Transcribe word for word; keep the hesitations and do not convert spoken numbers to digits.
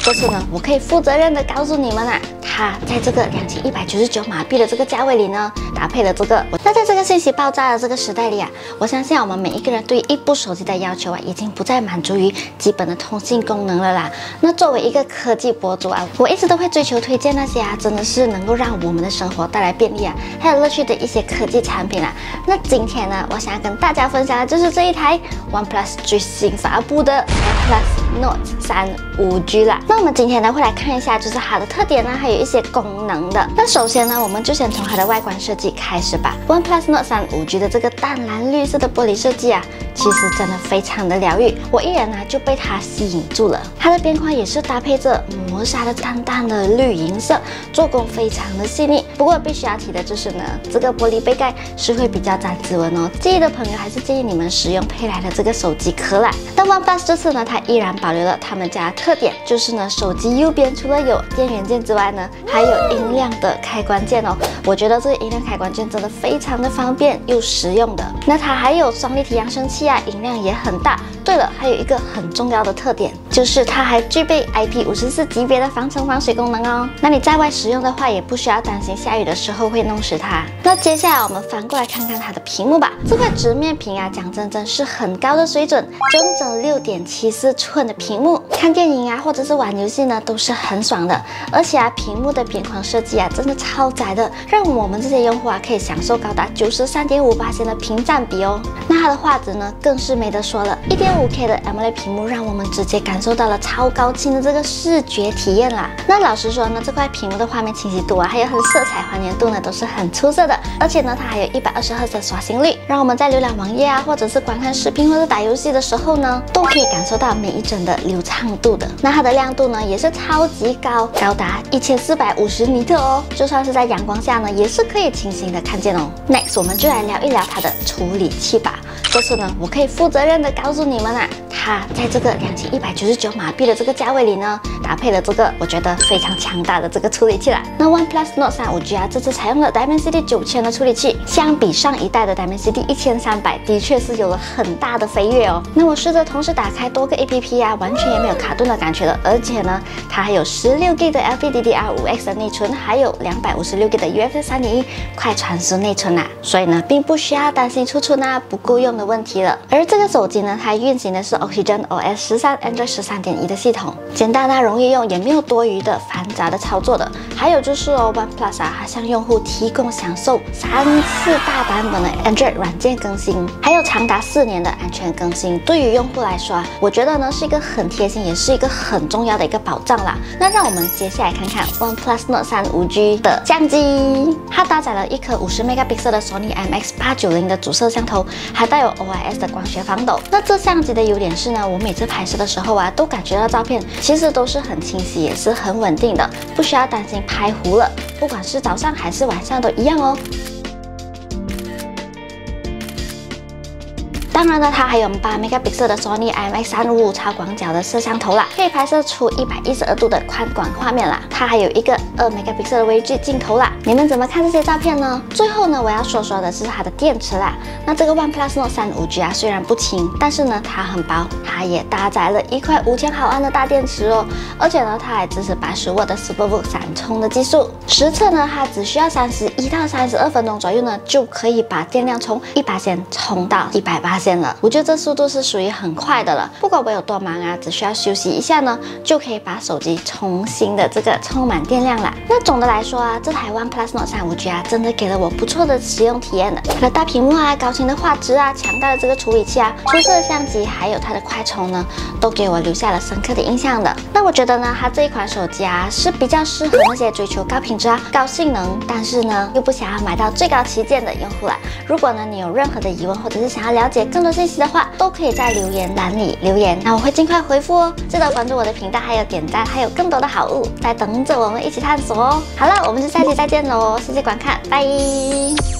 这次呢，我可以负责任的告诉你们啊，它在这个两千一百九十九马币的这个价位里呢，搭配了这个。那在这个信息爆炸的这个时代里啊，我相信我们每一个人对于一部手机的要求啊，已经不再满足于基本的通信功能了啦。那作为一个科技博主啊，我一直都会追求推荐那些啊，真的是能够让我们的生活带来便利啊，还有乐趣的一些科技产品啦。那今天呢，我想要跟大家分享的就是这一台 OnePlus 最新发布的 OnePlus Note 三 五 G 啦。那我们今天呢会来看一下，就是它的特点呢，还有一些功能的。那首先呢，我们就先从它的外观设计开始吧。OnePlus Note 三 五 G 的这个淡蓝绿色的玻璃设计啊，其实真的非常的疗愈，我一眼呢就被它吸引住了。它的边框也是搭配着磨砂的淡淡的绿银色，做工非常的细腻。不过必须要提的就是呢，这个玻璃杯盖是会比较沾指纹哦。介意的朋友还是建议你们使用配来的这个手机壳啦。但 OnePlus 这次呢，它依然保留了他们家的特点，就是呢，手机右边除了有电源键之外呢，还有音量的开关键哦。我觉得这个音量开关键真的非常的方便又实用的。那它还有双立体扬声器啊，音量也很大。对了，还有一个很重要的特点，就是它还具备 I P 五十四 级别的防尘防水功能哦。那你在外使用的话，也不需要担心下雨的时候会弄湿它。那接下来我们翻过来看看它的屏幕吧。这块直面屏啊，讲真真是很高的水准，整整 六点七四寸的屏幕，看电影啊或者是玩游戏呢都是很爽的。而且啊，屏幕的边框设计啊，真的超窄的，让我们这些用户啊可以享受高达 九十三点五八% 的屏占比哦。那它的画质呢，更是没得说了 ，一点五 K 的 AMOLED 屏幕让我们直接感受到了超高清的这个视觉体验啦。那老实说呢，这块屏幕的画面清晰度啊，还有它的色彩还原度呢，都是很出色的。而且呢，它还有一百二十赫兹的刷新率，让我们在浏览网页啊，或者是观看视频或者打游戏的时候呢，都可以感受到每一帧的流畅度的。那它的亮度呢，也是超级高，高达一千四百五十尼特哦，就算是在阳光下呢，也是可以清晰的看见哦。Next， 我们就来聊一聊它的处理器吧。这次呢，我可以负责任的告诉你们啊，它在这个两千一百九十九马币的这个价位里呢，搭配了这个我觉得非常强大的这个处理器啦。那 OnePlus Note 三 五 G 啊，这次采用了 Dimensity 九千的处理器，相比上一代的 Dimensity 一千三百，的确是有了很大的飞跃哦。那我试着同时打开多个 A P P 啊，完全也没有卡顿的感觉了。而且呢，它还有 十六 G 的 L P D D R 五 X 的内存，还有 两百五十六 G 的 U F S 三点一 快传输内存啊，所以呢，并不需要担心储存啊不够用的问题了。而这个手机呢，它运行的是 Oxygen O S 十三 Android 十三点一 的系统，简单啊，容易用，也没有多余的繁杂的操作的。还有就是哦 ，OnePlus 啊，它向用户提供享受三次大版本的 Android 软件更新，还有长达四年的安全更新。对于用户来说啊，我觉得呢是一个很贴心，也是一个很重要的一个保障啦。那让我们接下来看看 OnePlus Note 三 五 G 的相机，它搭载了一颗五十 megapixel 的 Sony I M X 八九零的主摄像头，还带有 O I S 的光学防抖。那这相机的优点是呢，我每次拍摄的时候啊，都感觉到照片其实都是很清晰，也是很稳定的，不需要担心拍糊了。不管是早上还是晚上都一样哦。当然呢，它还有八 megapixel 的 Sony I M X 三五五超广角的摄像头啦，可以拍摄出一百一十二度的宽广画面啦。它还有一个二 megapixel 的微距镜头啦。你们怎么看这些照片呢？最后呢，我要说说的是它的电池啦。那这个 OnePlus Note 三 五 G 啊，虽然不轻，但是呢，它很薄，它也搭载了一块五千毫安的大电池哦。而且呢，它还支持八十瓦的 SuperVOOC 闪充的技术。实测呢，它只需要三十一到三十二分钟左右呢，就可以把电量从一百千充到一百八千。了，我觉得这速度是属于很快的了。不管我有多忙啊，只需要休息一下呢，就可以把手机重新的这个充满电量啦。那总的来说啊，这台 OnePlus Note 三 五 G 啊，真的给了我不错的使用体验的。它的大屏幕啊、高清的画质啊、强大的这个处理器啊、出色的相机，还有它的快充呢，都给我留下了深刻的印象的。那我觉得呢，它这一款手机啊，是比较适合那些追求高品质啊、高性能，但是呢又不想要买到最高旗舰的用户啦。如果呢你有任何的疑问，或者是想要了解更多信息的话，都可以在留言栏里留言，那我会尽快回复哦。记得关注我的频道，还有点赞，还有更多的好物在等着我们一起探索哦。好了，我们就下期再见喽，谢谢观看，拜。